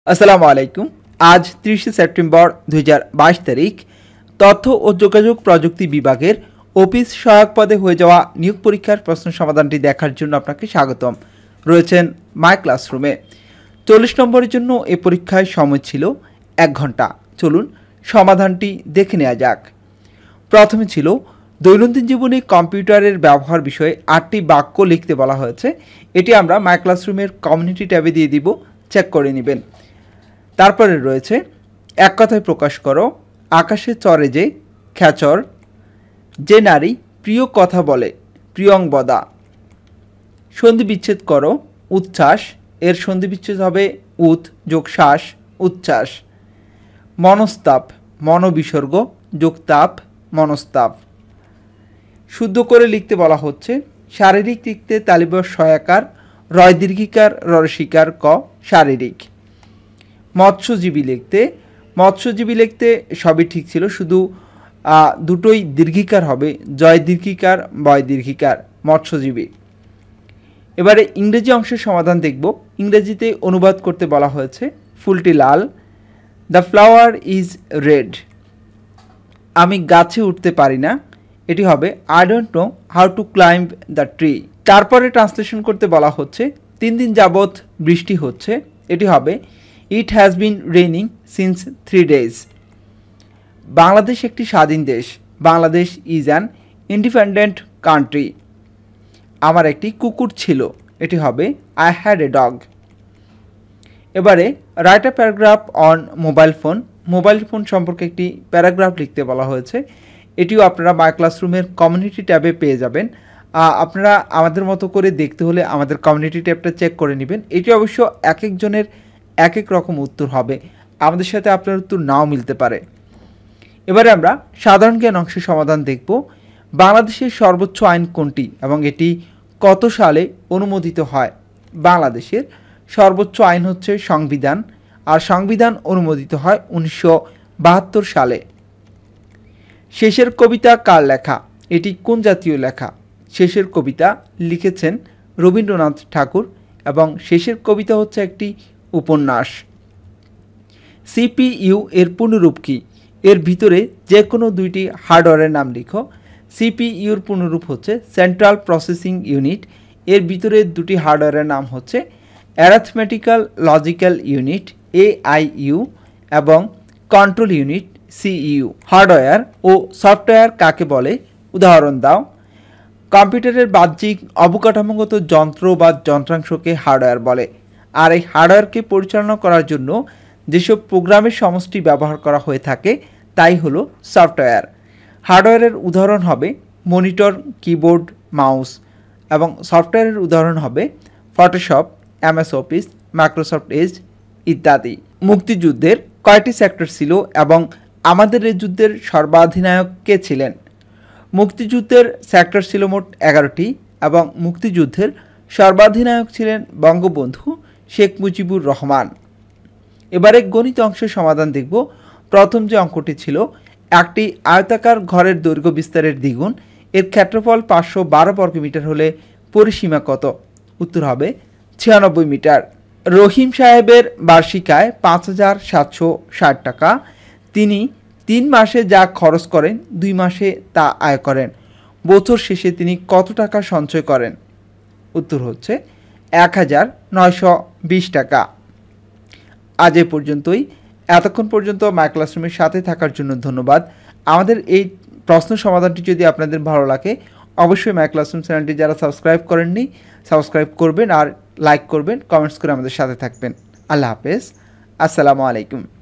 আসসালামু আলাইকুম। আজ 30 সেপ্টেম্বর 2022 তারিখ। তথ্য ও যোগাযোগ প্রযুক্তি বিভাগের অফিস সহায়ক পদে হয়ে যাওয়া নিয়োগ পরীক্ষার প্রশ্ন সমাধানটি দেখার জন্য আপনাকে স্বাগতম। রয়েছেন মাই ক্লাসরুমে। 40 নম্বরের জন্য এই পরীক্ষায় সময় ছিল 1 ঘন্টা। চলুন সমাধানটি দেখে নেওয়া যাক। প্রথমে ছিল দৈনন্দিন জীবনে কম্পিউটারের ব্যবহার বিষয়ে 8টি বাক্য লিখতে বলা হয়েছে। এটি আমরা মাই ক্লাসরুমের কমিউনিটি ট্যাবে দিয়ে দিব, চেক করে নেবেন। তারপরে রয়েছে এক কথায় প্রকাশ করো, আকাশে চড়ে যে খেচর, যে নারী প্রিয় কথা বলে প্রিয়ংবদা। সন্ধি বিচ্ছেদ করো, উচ্ছ্বাস, এর সন্ধি বিচ্ছেদ হবে উৎ যোগ শ্বাস, উচ্ছ্বাস। মনস্তাপ, মনোবিসর্গ যোগ তাপ, মনস্তাপ। শুদ্ধ করে লিখতে বলা হচ্ছে শারীরিক লিখতে তালিব সয়াকার, রয় দীর্ঘিকার রসিকার ক শারীরিক। মৎস্যজীবী লিখতে সবই ঠিক ছিল, শুধু দুটোই দীর্ঘিকার হবে, জয় দীর্ঘিকার বয় দীর্ঘিকার, মৎস্যজীবী। এবারে ইংরেজি অংশের সমাধান দেখব। ইংরেজিতে অনুবাদ করতে বলা হয়েছে ফুলটি লাল, দ্য ফ্লাওয়ার ইজ রেড। আমি গাছে উঠতে পারি না, এটি হবে I don't know how to climb the tree. তারপরে ট্রান্সলেশন করতে বলা হচ্ছে 3 দিন যাবৎ বৃষ্টি হচ্ছে, এটি হবে it has been raining since 3 days। Bangladesh একটি স্বাধীন দেশ, Bangladesh is an independent country. আমার একটি কুকুর ছিল, এটি হবে আই হ্যাড এ ডগ। এবারে write a paragraph on mobile phone. Mobile phone সম্পর্কে একটি প্যারাগ্রাফ লিখতে বলা হয়েছে। এটিও আপনারা মাই ক্লাসরুমের কমিউনিটি ট্যাবে পেয়ে যাবেন। আপনারা আমাদের মতো করে দেখতে হলে আমাদের কমিউনিটি ট্যাবটা চেক করে নেবেন। এটি অবশ্য এক একজনের এক এক রকম উত্তর হবে, আমাদের সাথে আপনার উত্তর নাও মিলতে পারে। এবারে আমরা সাধারণ জ্ঞান অংশের সমাধান দেখব। বাংলাদেশের সর্বোচ্চ আইন কোনটি এবং এটি কত সালে অনুমোদিত হয়? বাংলাদেশের সর্বোচ্চ আইন হচ্ছে সংবিধান, আর সংবিধান অনুমোদিত হয় 1972 সালে। শেষের কবিতা কার লেখা? এটি কোন জাতীয় লেখা? শেষের কবিতা লিখেছেন রবীন্দ্রনাথ ঠাকুর এবং শেষের কবিতা হচ্ছে একটি উপন্যাস। সিপিইউ এর পূর্ণরূপ কি? এর ভিতরে যে কোনো দুইটি হার্ডওয়্যারের নাম লিখো। সিপিইউর পূর্ণরূপ হচ্ছে সেন্ট্রাল প্রসেসিং ইউনিট। এর ভিতরে দুটি হার্ডওয়্যারের নাম হচ্ছে অ্যারিথমেটিক্যাল লজিক্যাল ইউনিট এআইইউ এবং কন্ট্রোল ইউনিট সিইউ। হার্ডওয়্যার ও সফটওয়্যার কাকে বলে? উদাহরণ দাও। কম্পিউটারের বাহ্যিক অবকাঠামোগত যন্ত্র বা যন্ত্রাংশকে হার্ডওয়্যার বলে, আর এই হার্ডওয়্যারকে পরিচালনা করার জন্য যেসব প্রোগ্রামের সমষ্টি ব্যবহার করা হয়ে থাকে তাই হলো সফটওয়্যার। হার্ডওয়্যারের উদাহরণ হবে মনিটর, কিবোর্ড, মাউস, এবং সফটওয়্যারের উদাহরণ হবে Photoshop, MS Office, Microsoft Edge ইত্যাদি। মুক্তিযুদ্ধের কয়টি সেক্টর ছিল এবং আমাদের এই যুদ্ধের সর্বাধিনায়ক কে ছিলেন? মুক্তিযুদ্ধের সেক্টর ছিল মোট 11টি এবং মুক্তিযুদ্ধের সর্বাধিনায়ক ছিলেন বঙ্গবন্ধু শেখ মুজিবুর রহমান। এবারে গণিত অংশের সমাধান দেখব। প্রথম যে অঙ্কটি ছিল, একটি আয়তাকার ঘরের দৈর্ঘ্য বিস্তারের দ্বিগুণ, এর ক্ষেত্রফল 512 বর্গমিটার হলে পরিসীমা কত? উত্তর হবে 96 মিটার। রহিম সাহেবের বার্ষিক আয় 5,760 টাকা। তিনি 3 মাসে যা খরচ করেন 2 মাসে তা আয় করেন। বছর শেষে তিনি কত টাকা সঞ্চয় করেন? উত্তর হচ্ছে 1,920 টাকা। আজ এ পর্যন্তই। এতক্ষণ পর্যন্ত মাই ক্লাসরুমের সাথে থাকার জন্য ধন্যবাদ। আমাদের এই প্রশ্ন সমাধানটি যদি আপনাদের ভালো লাগে অবশ্যই মাই ক্লাসরুম চ্যানেলটি যারা সাবস্ক্রাইব করেননি সাবস্ক্রাইব করবেন, আর লাইক করবেন, কমেন্টস করে আমাদের সাথে থাকবেন। আল্লাহ হাফেজ, আসসালামু আলাইকুম।